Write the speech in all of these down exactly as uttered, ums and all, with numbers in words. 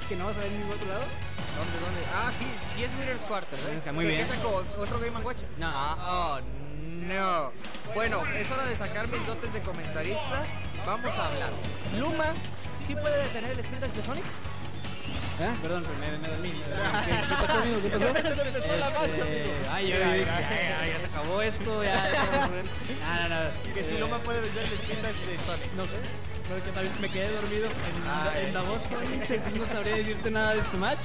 que no vas a ver en ningún otro lado. ¿Dónde, dónde? Ah, sí, sí es Winner's Quarter, ¿eh? Muy bien. ¿Qué sacó? ¿Otro Game and Watch? No. Ah, oh, no. Bueno, es hora de sacar mis dotes de comentarista. Vamos a hablar. Luma, ¿sí puede detener el Spin Dash de Sonic? ¿Eh? Perdón, me, me dormí. ¿Qué, qué pasó, amigo? ¿Qué pasó? Este, ay, yo, ya, ya, ya se acabó esto, ya. Nada, nada. Que si Luma puede vencer el Spin Dash de Sonic. No sé. Creo que también me quedé dormido en, Ay. en Davos. No sabría decirte nada de este match.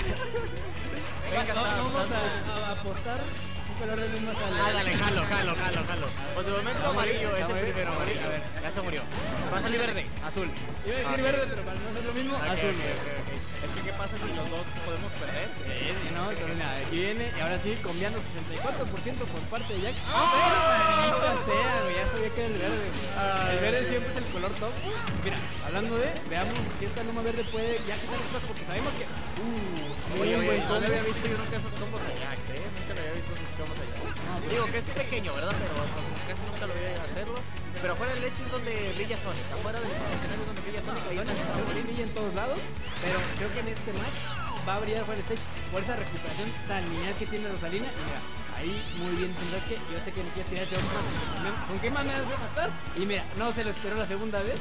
Venga, No, está, vamos está, a, a apostar un color de Luma. Ah, dale, jalo, jalo, jalo, jalo. Por su momento amarillo es el primero, amarillo. A ver. Ya se murió. Va a salir verde, azul. Iba a decir Ah, verde, pero para no hacer lo mismo, Ok, azul. ok, ok, ok. Es que ¿qué pasa si los dos podemos perder? Sí, no, entonces nada, aquí viene y ahora sí, cambiando sesenta y cuatro por ciento por parte de Jack. ¡Ah! ¡Maldita sea, güey! Ya sabía que era el verde, güey. Ay, El verde sí. siempre es el color top. Mira, hablando de, veamos si esta Luma verde puede ya quitar otras porque sabemos que. Uh, muy Oye, oye, buen no combo. le había visto yo nunca esos combos a Jax, eh. Nunca le había visto esos combos a Jax. Digo que es pequeño, ¿verdad? Pero pues, casi nunca lo voy a hacerlo. Pero fuera del leche es donde brilla Sonic. Afuera del escenario es donde brilla Sonic. Ahí está Creo que brilla en todos lados, pero creo que en este match va a brillar fuera del stage por esa recuperación tan lineal que tiene Rosalina. Y mira, ahí muy bien, tendrás que yo sé que no quieres tirar ese otro, ¿con qué más me vas a matar? Y mira, no se lo esperó la segunda vez.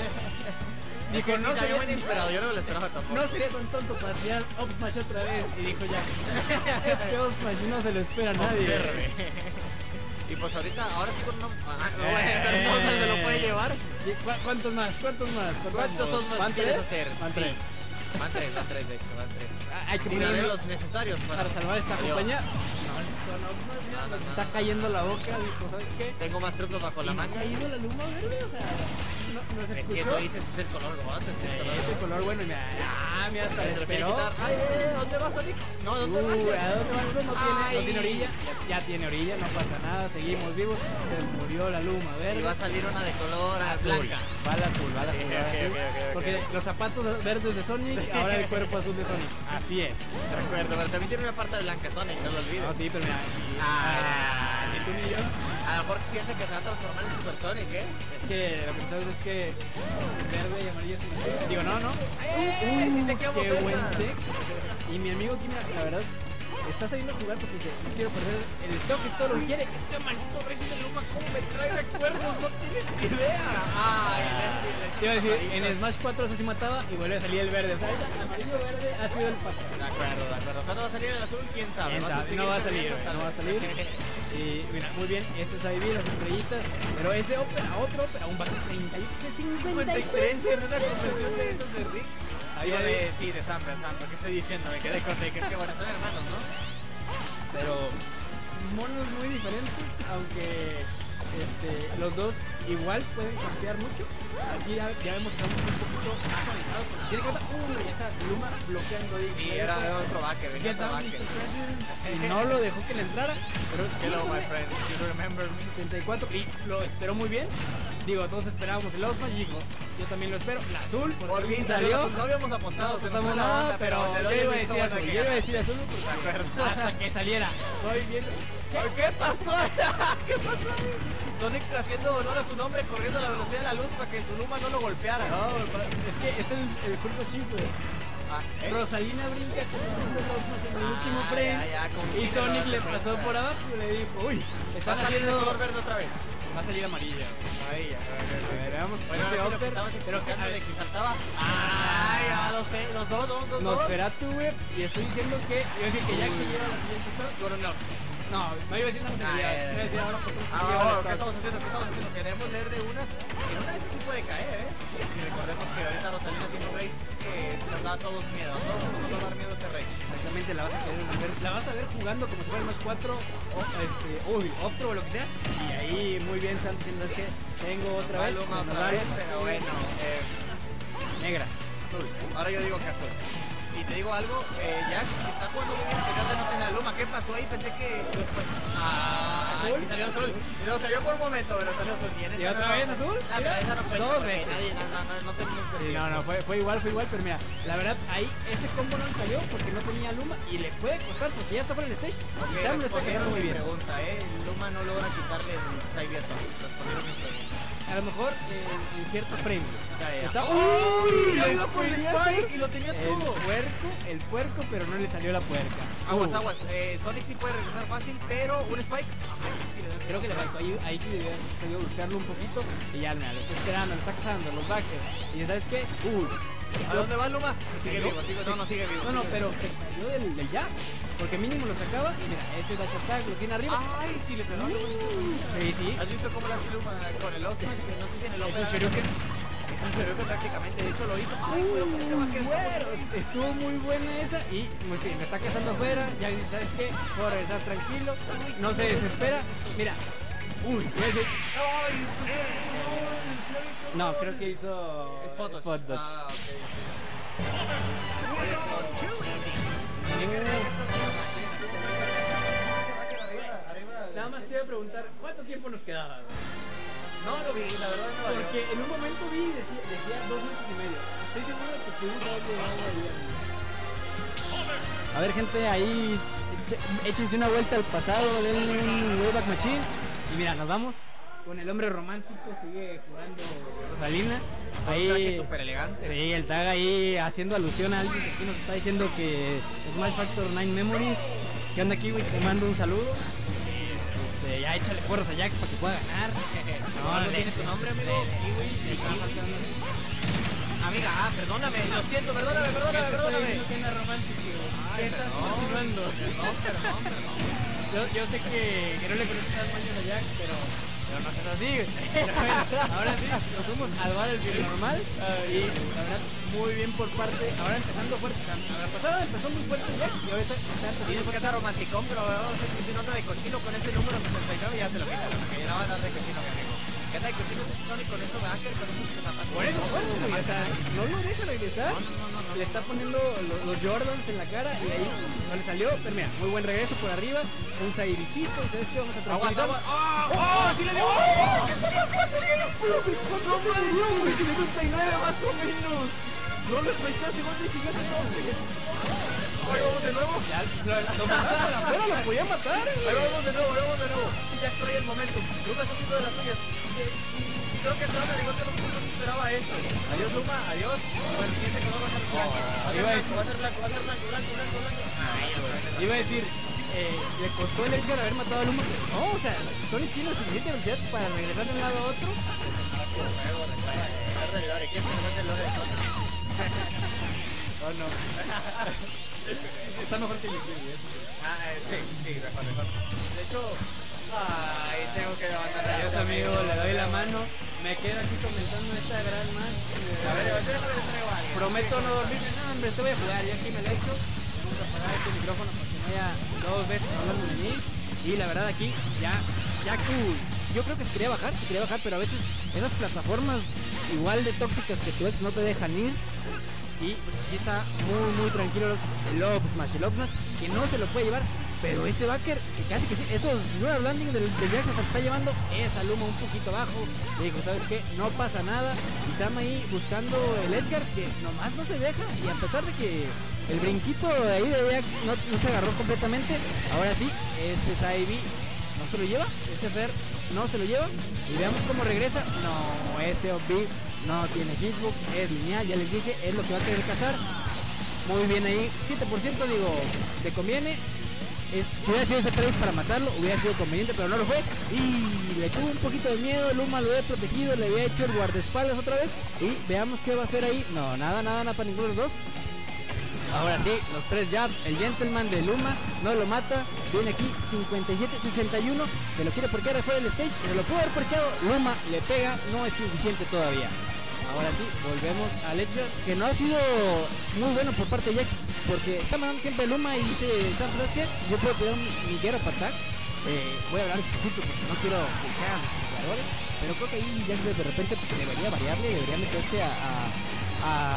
Dijo, Dijo, no no, sería sería inesperado, yo no me lo esperaba tampoco. No sería tan tonto para tirar up smash otra vez. Y dijo ya, este up smash no se lo espera a nadie. Observe. Y pues ahorita, ahora sí con no. Ah, no, bueno, Eh. no se lo puede llevar. ¿Y cu- ¿Cuántos más? ¿Cuántos más? ¿Cuántos son más ¿Van quieres tres? hacer? Van Sí. tres. Van tres, van tres, de hecho, van tres. Ah, Hay que Tiraré ponerle los necesarios para, para salvar esta Adiós. compañía. No, listo, no, no, mira, No, no, nos no. está cayendo la boca. Dijo, ¿sabes qué? Tengo más trucos bajo la Y manga. se ha ido la Luma verde, o sea, no, no se Es que escuchó. tú dices es el color God, es el color Ese color bueno y mira, ah, mira, hasta le Te lo quiere esperó. quitar. Ay, eh, ¿dónde va Sonic? No, ¿dónde Uh, va? ¿a dónde va? No tiene, no Ay. tiene orilla. Ya, ya tiene orilla, no pasa nada, seguimos vivos. Se murió la Luma verde. Y va a salir una de color azul. blanca. Va al azul, va al azul. Ok, va al ok, azul. ok, ok, ok. Porque los zapatos verdes de Sonic, ahora el cuerpo azul de Sonic. Así es. Te recuerdo, pero también tiene una parte blanca Sonic, no lo olvides. No, sí, pero mira. y- Ah. ni tú ni yo. A lo mejor piensa que se va a transformar en Super Sonic, ¿eh? Es que lo que sabes es que verde y amarillo es un... Digo, no, no. ¡Eh! ¡Sí te quedamos Qué esa! buen deck. Y mi amigo aquí, mira, la verdad, está saliendo a jugar porque dice, no quiero perder el stock, es todo lo que quiere. Ese maldito Resident Luma, ¿cómo me trae recuerdos? No tienes idea. Ay, Leslie, Leslie, Te iba a decir, amarillo. en Smash cuatro eso sí mataba y vuelve a salir el verde. O sea, ahorita amarillo-verde ha sido el patrón. De acuerdo, de acuerdo. ¿Cuándo va a salir el azul? ¿Quién sabe? Quién ¿Vas sabe, seguir no va a salir, perdiendo? no va a salir. Y mira, muy bien, ese es I V, las estrellitas. Pero ese Opera, otro Opera, un back treinta y cincuenta y tres. en una convención de esos de Rick. Ahí Digo, de- de, sí, de Sam, de Sam, ¿qué estoy diciendo? Me quedé con Rick, es que bueno, son hermanos, ¿no? Pero monos muy diferentes, aunque este, los dos igual pueden cambiar mucho. Aquí ya, ya vemos que estamos un poquito más alejados porque tiene que matar. Uy, esa Luma bloqueando ahí. Sí, era de otro backer, venía Get otro down, backer. mister President. Y no lo dejó que le entrara. Pero Hello, my friend, you remember me? setenta y cuatro y lo esperó muy bien. Digo, todos esperábamos el Outman y dijo, yo también lo espero. La azul, por, Por fin salió, no habíamos apostado, se nos apostamos fue la nada, onda, pero te yo doy iba a el decir visto azul, bueno yo que iba a gana. decir azul porque hasta que saliera. Soy bien. ¿Qué, ¿Qué pasó? ¿Qué pasó? Sonic haciendo honor a su nombre, corriendo a la velocidad de la luz para que su Luma no lo golpeara. No, es que es el, el curso simple. Ah, ¿eh? Rosalina brinca con los dos en el Ah, último ya, frame ya, como y si se Sonic lo le das pasó cuenta. por abajo y le dijo, uy, Va están a salir de haciendo... color verde otra vez. Va a salir amarilla. Amarilla. A ver, veamos. Bueno, ese ahora sí lo que upper, estabas pero que, explicando a de ver, que saltaba. Ay, ya lo sé, los dos, dos, dos, dos. Nosferatu, güey, y estoy diciendo que, iba a decir que Jack se lleva la siguiente stop. Coronel. No, no iba a decir nada, Ah, iba ya, ya, a decir ya. ahora por qué se Ah, lleva la oh, ¿qué stop. estamos haciendo? ¿Qué estamos haciendo? Queremos leer de unas. En una de esas sí puede caer, ¿eh? Y recordemos que ahorita Rosalina tiene un rage que nos da a todos miedo. A todos nos va a dar miedo ese rage. Exactamente, la vas a querer ver, la vas a ver jugando como si fuera el Smash cuatro o este, uy, Optro o lo que sea. Y ahí muy bien, Sam, diciendo es que tengo otra Va vez, Luma se nos otra va vez, Luma. pero bueno. Eh, Negra. azul. Ahora yo digo que azul. Y te digo algo, eh, Jax está jugando muy bien a pesar de no tener a Luma. ¿Qué pasó ahí? Pensé que después... Ah, ¿Azul? sí salió azul. No, salió por un momento, pero salió azul. ¿Y, en ¿Y esa otra no- vez azul? Ah, pero esa no fue Dos porque veces. nadie- no, no, no, no tenemos Sí, sentido. no, no, fue, fue igual, fue igual, pero mira, la verdad, ahí ese combo no le salió porque no tenía Luma y le puede costar porque ya está fuera del stage. Ok, y Sam lo está respondieron quedando muy mi bien. pregunta, ¿eh? Luma no logra quitarle el side a Sonic. Respondieron mi pregunta. A lo mejor en, en cierto frame. Ya, ya. Está... ¡Uy! Ya Lo iba por el quería Spike hacer y lo tenía El todo. puerco, el puerco, pero no le salió la puerca. Aguas, Uh, aguas. Eh, Sonic sí puede regresar fácil, pero un Spike. Sí le das- Creo que le faltó ahí, ahí sí debió, debió buscarlo un poquito y ya, mira, lo está esperando, lo está cazando, los backers. Y ya sabes qué, uh, ¿A dónde va Luma? Sigue ¿Cayó? vivo, sigue, no, no sigue vivo. no, no, sigue pero vivo. se salió del, del jab, porque mínimo lo sacaba y mira, ese dash attack lo tiene arriba. Ay, sí, le pegó. Sí, sí. ¿Has visto cómo la hace Luma con el off smash? Que no sé si en el off Es un smash- Shoryuken. Es un Shoryuken prácticamente, de hecho lo hizo. Ay, cuidado con ese vaquero, está Bueno, bueno. estuvo muy buena esa y muy bien, me está cazando afuera, ya dice, ¿sabes qué? Puedo regresar tranquilo, no se desespera, mira, uy, ese- Ay, no, creo que hizo Spot dodge. Spot dodge. Ah, ok. Nada más te iba a preguntar, ¿cuánto tiempo nos quedaba? güey? No lo vi, la verdad no lo vi. Porque en un momento vi y decía, decía dos minutos y medio. Estoy seguro de que pudimos haber llegado ahí. A ver, gente, ahí eche- échense una vuelta al pasado, denle un Wayback Machine. Y mira, nos vamos con el hombre romántico, sigue jugando Rosalina. Ahí, Súper elegante. sí, el tag ahí haciendo alusión a alguien que aquí nos está diciendo que Smash Factor nueve Memory. ¿Qué onda, Kiwi? Te mando un saludo. Este, ya échale porras a Jax para que pueda ganar. No, no tiene tu nombre, amigo. Kiwi, de Kiwi. Amiga, ah, perdóname, lo siento, perdóname, perdóname, perdóname. Que anda romántico. Ay, ¿Qué estás perdón, insinuando? Perdón, perdón, perdón. Yo, yo sé que, que no le conozcas las mañas a Jack, pero, pero no seas así. güey. Pero bueno, ahora sí, nos fuimos al bar del bien normal y la verdad, muy bien por parte. Ahora empezando fuerte. O sea, la pasada empezó muy fuerte Jack y ahorita está empezando Tienes que fuerte. estar romanticón, pero vamos a hacer nota de cochino con ese número sesenta y nueve y ya se lo quitaron. Que ya la van a dar de cochino, mi amigo. ¿Qué tal de cochino ese Sonic con eso backer, con esos zapatos? Por eso, por eso, güey, o sea, no lo deja regresar. No, no, no, no, Le está poniendo lo- los Jordans en la cara y ahí no le salió. Pero mira, muy buen regreso por arriba. Un Saibicito. ¿Sabes qué? Vamos a Aguas, tranquilizar. aguas. ¡Oh! ¡Oh! ¡Sí le dio! ¡Oh! ¡No me setenta y nueve más o menos! No lo estoy casi, igual y sigue haciendo. Ahí vamos de nuevo. Ya, lo, lo mataron por afuera, lo podía matar. Ahí güey. vamos de nuevo, ahí vamos de nuevo. Y ya extrae el momento. Luma está haciendo de las suyas. Y creo que sabe, al igual que nosotros no esperaba eso. Adiós, Luma, adiós. Bueno, el siguiente color va a ser blanco. Va a ser iba a blanco, va a ser blanco, va a ser blanco, blanco, blanco, blanco. Ay, güey. Iba a decir, eh, le costó el Edgar haber matado a Luma, pero no, o sea, Sonic tiene la suficiente velocidad para regresar de un lado a otro. Recuerda el lore, ¿quieres que me mande el lore de Sonic? Oh, no. Está mejor que el Kirby, eso sí. Ah, eh, sí, sí, mejor, mejor. De hecho, ay, tengo que levantar la Adiós, mano, amigo, le doy la mano. Me quedo aquí comentando esta gran match. A ver, ahorita déjame le traigo a alguien. Prometo no dormirme. No, hombre, te voy a jugar. Ya aquí me lo he hecho. Vamos a apagar este micrófono para que no haya dos veces hablando de mí. Y la verdad aquí ya, ya cool. Yo creo que se quería bajar, se quería bajar, pero a veces esas plataformas igual de tóxicas que tu ex no te dejan ir. Y pues aquí está muy muy tranquilo el Up Smash, el Up Smash, que no se lo puede llevar. Pero ese backer, que casi que sí, esos lunar landing del, del Jax hasta está llevando esa Luma un poquito abajo. Le dijo, ¿sabes qué? No pasa nada. Y Sam ahí buscando el Edgar, que nomás no se deja. Y a pesar de que el brinquito de ahí de Jax no, no se agarró completamente, ahora sí, ese Saibie no se lo lleva. Ese Fer no se lo lleva. Y veamos cómo regresa. No, ese O B no tiene hitbox, es lineal, ya les dije, es lo que va a querer cazar. Muy bien ahí, siete por ciento digo, te conviene. Eh, si hubiera sido ese trade para matarlo, hubiera sido conveniente, pero no lo fue. Y le tuvo un poquito de miedo, Luma lo había protegido, le había hecho el guardaespaldas otra vez. Y veamos qué va a hacer ahí. No, nada, nada, nada para ninguno de los dos. Ahora sí, los tres jabs, el gentleman de Luma no lo mata, viene aquí cincuenta y siete sesenta y uno, se lo quiere porquear afuera del stage, pero lo pudo haber porqueado, Luma le pega, no es suficiente todavía. Ahora sí, volvemos al Edgar, que no ha sido muy bueno por parte de Jax, porque está mandando siempre Luma y dice, ¿sabes qué? Yo puedo tener mi Get Up Attack, eh, voy a hablar despacito porque no quiero que sean los jugadores, pero creo que ahí Jax de repente debería variarle, debería meterse a... a a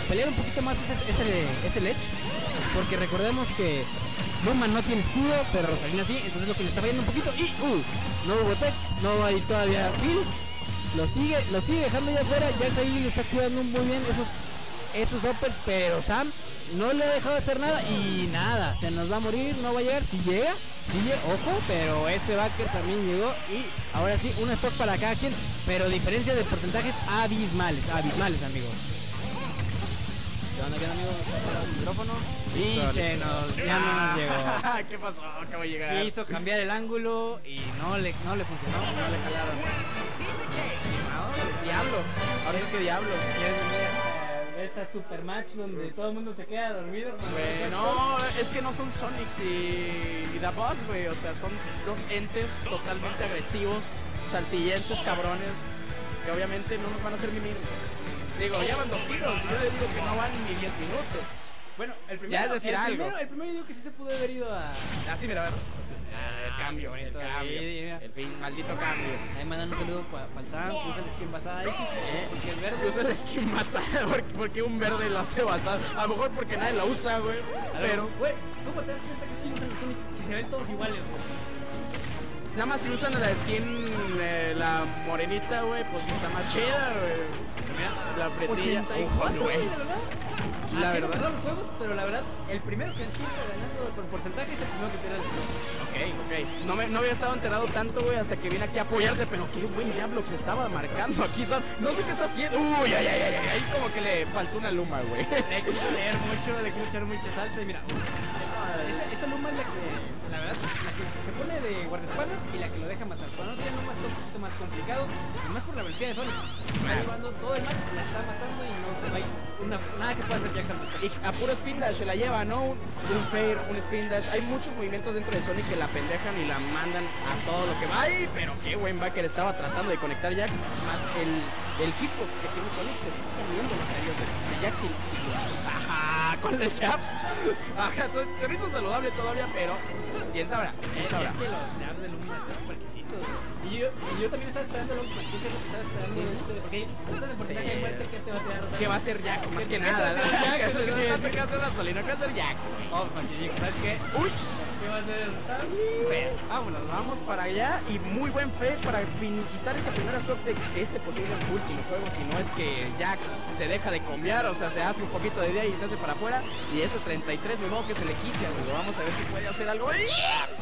pelear un poquito más ese, ese, ese Ledge, porque recordemos que Luma no tiene escudo, pero Rosalina sí, entonces lo que le está fallando un poquito. Y uh, no hubo tech, no hay todavía kill. Lo sigue, lo sigue dejando ya afuera. Jax ahí le está cuidando muy bien esos, esos uppers, pero Sam no le ha dejado de hacer nada y nada, se nos va a morir, no va a llegar. Si llega, si llega, ojo, pero ese backer también llegó y ahora sí, un stock para cada quien, pero diferencia de porcentajes abismales, abismales, amigos. ¿Qué onda, qué onda, amigo? El micrófono y Listo, se listo. nos, ya no nos llegó. ¿Qué pasó? Acabo de llegar. Quiso cambiar el ángulo y no le, no le funcionó, no le jalaron. No, diablo. Ahora es que diablo. ¿Quieres venir a esta super match donde todo el mundo se queda dormido? Güey, no, es que no son Sonics y, y The Boss, güey. O sea, son dos entes totalmente agresivos, saltillenses, cabrones, que obviamente no nos van a hacer mimir. Digo, llevan dos tiros, yo le digo que no van ni diez minutos. Bueno, el primero, Ya es decir el algo. Primero, el primero yo digo que sí se pudo haber ido a... Ah, sí, mira, a ver. Ah, el cambio, el bonito, cambio. ahí, mira. El fin, maldito cambio. Ahí mandan un saludo para pa el Sam, que usa el skin basada ahí sí, eh, porque es verde. Usa el skin basada, porque, porque un verde lo hace basada. A lo mejor porque nadie la usa, güey. Pero, güey, ¿cómo te das cuenta que skin usan los Sonics si se ven todos iguales, güey? nada más si usan la skin, eh, la morenita, güey, pues está más chida, güey. Mira, la pretilla. ochenta y Ojo, cuatro, güey. güey, de verdad. La Así verdad. empezaron los juegos, pero la verdad, el primero que empieza ganando por porcentaje es el primero que pierde el skin. Ok, ok. No, me, no había estado enterado tanto, güey, hasta que vine aquí a apoyarte, pero qué buen diablo que se estaba marcando aquí. Son, no sé qué está haciendo. Uy, ay, ay, ay, ay, ahí como que le faltó una luma, güey. Le quiso leer mucho, le quiso echar mucha salsa y mira, esa, esa Luma es la que, la verdad, la que se pone de guardaespaldas y la que lo deja matar. Cuando no tiene Luma está un poquito más complicado, y más por la velocidad de Sonic. Está llevando todo el match, la está matando y no hay una, nada que pueda hacer Jackson. Y a puro spin dash se la lleva, ¿no? Un, un fair, un spin dash. Hay muchos movimientos dentro de Sonic que la pendejan y la mandan a todo lo que va. ¡Ay! Pero qué buen backer estaba tratando de conectar Jax. Más el, el hitbox que tiene Sonic se está comiendo los aéreos de, de Jax. Y... Ajá, con los jabs. Ajá, entonces, se me hizo saludable todavía, pero quién sabrá, quién Es, sabrá. es que los jabs de Luma están parquecitos. Y yo, y yo también estaba esperando lo que estaba esperando este, porque estás en porcentaje de muerte que te va a tirar. ¿Qué va a hacer Jax? Más que ¿Qué nada. va a hacer Jax? ¿Qué va a hacer Jax? ¿Qué va a hacer Jax? Oh, Paquillico, ¿sabes qué? Uy. ¿Qué va a hacer? ¿Sabes? Fair. Vámonos, vamos para allá y muy buen fair para finiquitar esta primera stop de este posible último juego, si no es que Jax se deja de cambiar, o sea, se hace un poquito de idea y se hace para afuera y ese treinta y tres, de modo que se le quite, amigo. Vamos a ver si puede hacer algo. Y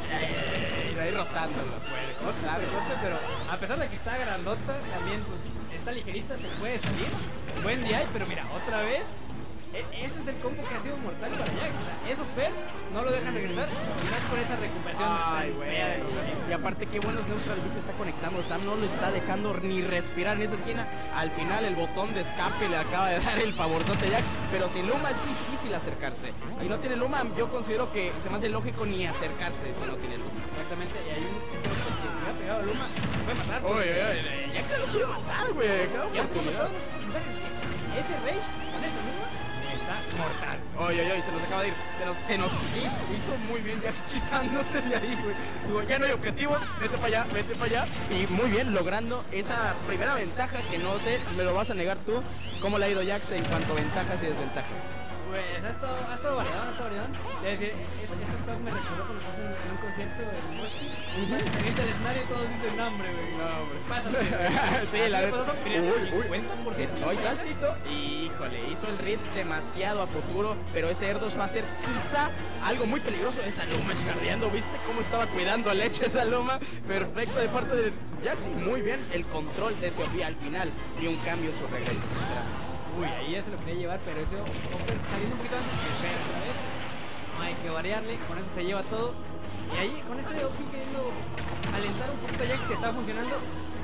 ahí rozándolo, puede. Corte, corte, pero a pesar de que está grandota, también pues está ligerita, se puede salir. Buen día, pero mira, otra vez. E ese es el combo que ha sido mortal para Jax. O sea, esos fairs no lo dejan regresar y más por esa recuperación. Ay, tan güey. fea de los amigos. Y aparte, qué buenos neutral B se está conectando. Sam no lo está dejando ni respirar en esa esquina. Al final, el botón de escape le acaba de dar el favorzote a Jax. Pero sin Luma es difícil acercarse. Si no tiene Luma, yo considero que se me hace lógico ni acercarse si no tiene Luma. Exactamente, y hay un que se le ha pegado a Luma, se puede matar. Oye, oye, Jax se lo quiere matar, güey. Cada Ya como oportunidad. todos los porcentajes que ese rage con esa Luma está mortal. Oye, oye, oye, se nos acaba de ir. Se nos, se nos sí, hizo muy bien Jax quitándose de ahí, güey. Digo, ya no hay objetivos, vete para allá, vete para allá. Y muy bien, logrando esa primera ventaja que no sé, me lo vas a negar tú. ¿Cómo le ha ido Jax en cuanto a ventajas y desventajas? Pues ha estado, ha estado variado, ha estado variado. Es decir, es, ese stock me recordó cuando estás en, en un concierto de Mosty. Se grita el escenario y todos dicen nombre, güey. No, hombre. Pásate. Sí, la verdad. verdad. cincuenta por ciento. No, y saltito. Híjole, hizo el read demasiado a futuro, pero ese Erdos va a ser quizá algo muy peligroso. Esa Luma charreando, ¿viste cómo estaba cuidando a Leche esa Luma? Perfecto de parte de Jax. Y muy bien el control de ese O P al final. Y un cambio en su regreso, sinceramente. Uy, ahí ya se lo quería llevar, pero ese Hopper saliendo un poquito antes que espera otra vez. No hay que variarle, con eso se lleva todo. Y ahí, con ese O P queriendo pues, alentar un poquito a Jax que está funcionando.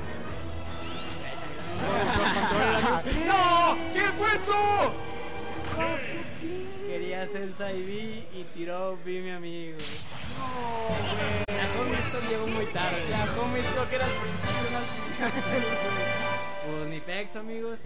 ¡No! ¿Qué fue eso? Quería hacer Saibi y tiró B, mi amigo. No, güey. La home stock llegó muy tarde. La home stock era al principio, no al final. Pues ni pex, amigos.